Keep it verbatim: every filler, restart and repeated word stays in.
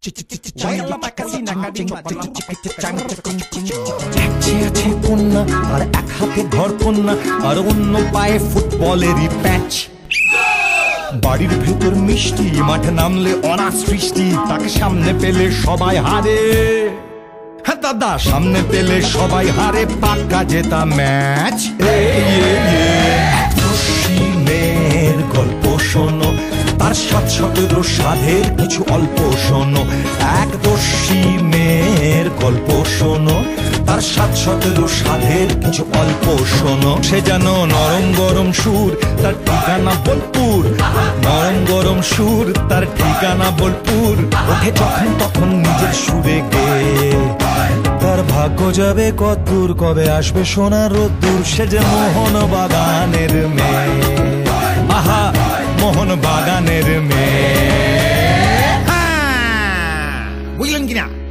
আছে কন্যা আর এক হাতে ঘর কন্যা আর অন্য পায়ে ফুটবলেরই প্যাচ। বাড়ির ভেতর মিষ্টি, মাঠে নামলে অনাথ সৃষ্টি, তাকে সামনে পেলে সবাই হারে। হ্যাঁ দাদা, সামনে পেলে সবাই হারে, পাক্কা জেতা ম্যাচ। মেয়ের গল্প শোনো, তার সাত সতেরো সাধের কিছু অল্প শোনো। এক দোষী মেয়ের গল্প শোনো, তার সাত সতেরো সাধের কিছু অল্প শোনো। সে যেন নরম গরম সুর, তার ঠিকানা বোলপুর। নরম গরম সুর, তার ঠিকানা বোলপুর। ওঠে যখন তখন নিজের সুরে গে, তার ভাগ্য যাবে কতদূর, কবে আসবে সোনার রোদ্দুর। সে যে মোহন বাগানের মেয়ে, আহা মোহন বাগানের মেয়ে। বুঝলেন কিনা?